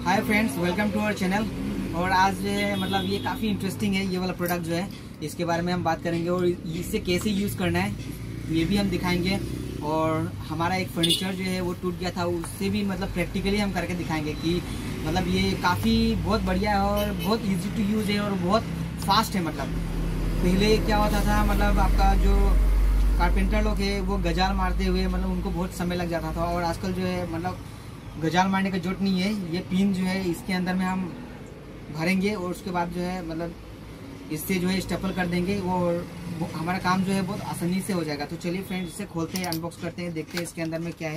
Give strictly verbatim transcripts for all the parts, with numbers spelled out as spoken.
Hi friends, welcome to our channel. और आज जो है मतलब ये काफ़ी इंटरेस्टिंग है, ये वाला प्रोडक्ट जो है इसके बारे में हम बात करेंगे और इसे कैसे यूज़ करना है ये भी हम दिखाएंगे। और हमारा एक फर्नीचर जो है वो टूट गया था, उससे भी मतलब प्रैक्टिकली हम करके दिखाएंगे कि मतलब ये काफ़ी बहुत बढ़िया है और बहुत ईजी टू यूज़ है और बहुत फास्ट है। मतलब पहले क्या होता था, मतलब आपका जो कारपेंटर लोग है वो गजाल मारते हुए मतलब उनको बहुत समय लग जाता था, और आजकल जो है मतलब गजाल मारने का जरूरत नहीं है। ये पिन जो है इसके अंदर में हम भरेंगे और उसके बाद जो है मतलब इससे जो है स्टेपल कर देंगे और हमारा काम जो है बहुत आसानी से हो जाएगा। तो चलिए फ्रेंड्स, इसे खोलते हैं, अनबॉक्स करते हैं, देखते हैं इसके अंदर में क्या है।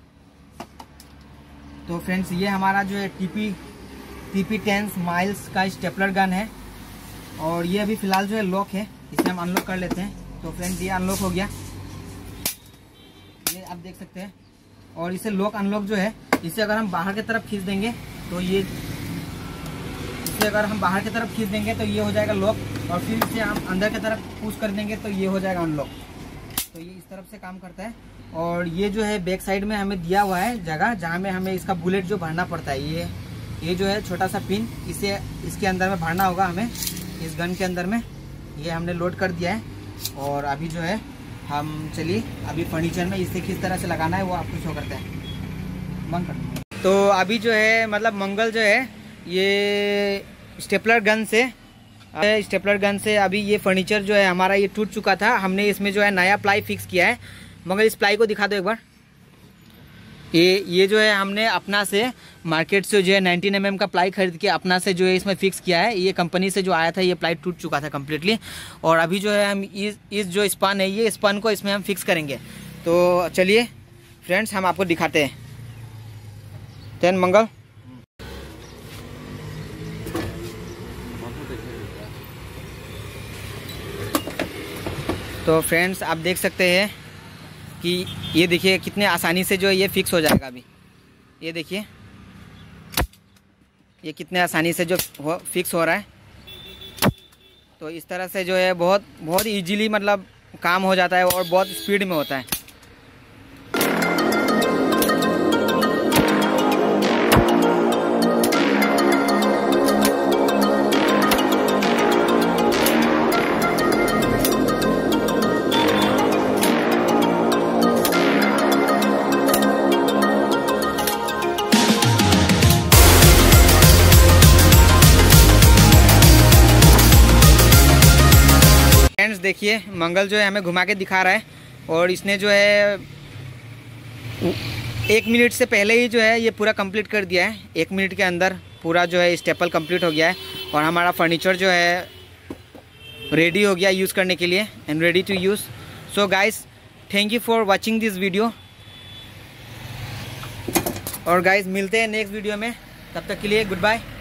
तो फ्रेंड्स, ये हमारा जो है टीपी टीपी टेन माइल्स का स्टेपलर गन है और ये अभी फिलहाल जो है लॉक है, इसे हम अनलॉक कर लेते हैं। तो फ्रेंड्स, ये अनलॉक हो गया, ये आप देख सकते हैं। और इसे लॉक अनलॉक जो है, इसे अगर हम बाहर की तरफ खींच देंगे तो ये इसे अगर हम बाहर की तरफ खींच देंगे तो ये हो जाएगा लॉक, और फिर इसे हम अंदर की तरफ पुश कर देंगे तो ये हो जाएगा अनलॉक। तो ये इस तरफ से काम करता है। और ये जो है बैक साइड में हमें दिया हुआ है जगह जहाँ में हमें इसका बुलेट जो भरना पड़ता है। ये ये जो है छोटा सा पिन, इसे इसके अंदर में भरना होगा हमें, इस गन के अंदर में। ये हमने लोड कर दिया है और अभी जो है हम चलिए अभी फर्नीचर में इसे किस तरह से लगाना है वो आपको शो करते हैं। बंद कर। तो अभी जो है मतलब मंगल जो है ये स्टेपलर गन से स्टेपलर गन से अभी ये फर्नीचर जो है हमारा ये टूट चुका था। हमने इसमें जो है नया प्लाई फिक्स किया है। मंगल, इस प्लाई को दिखा दो एक बार। ये ये जो है हमने अपना से मार्केट से जो है नाइनटीन एम एम का प्लाई खरीद के अपना से जो है इसमें फिक्स किया है। ये कंपनी से जो आया था ये प्लाई टूट चुका था कम्प्लीटली, और अभी जो है हम इस इस जो स्पन है ये स्पन को इसमें हम फिक्स करेंगे। तो चलिए फ्रेंड्स, हम आपको दिखाते हैं। टेन मंगल, तो फ्रेंड्स आप देख सकते हैं कि ये देखिए कितने आसानी से जो है ये फिक्स हो जाएगा। अभी ये देखिए ये कितने आसानी से जो हो, फिक्स हो रहा है। तो इस तरह से जो है बहुत बहुत इजीली मतलब काम हो जाता है और बहुत स्पीड में होता है। फ्रेंड्स देखिए, मंगल जो है हमें घुमा के दिखा रहा है और इसने जो है एक मिनट से पहले ही जो है ये पूरा कंप्लीट कर दिया है। एक मिनट के अंदर पूरा जो है स्टेपल कंप्लीट हो गया है और हमारा फर्नीचर जो है रेडी हो गया यूज़ करने के लिए, and ready to use. So guys, thank you for watching this video. और गाइस मिलते हैं नेक्स्ट वीडियो में, तब तक के लिए गुड बाय।